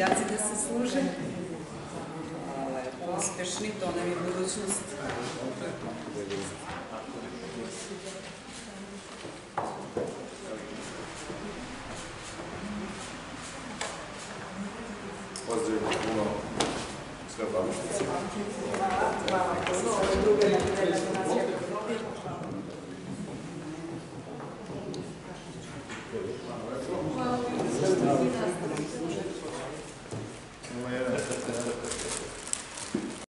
đaci da se služe. Uspešni, to nam je budućnost. Pozdravimo puno sve babušnice. Hvala puno, ovo je druga nedelja.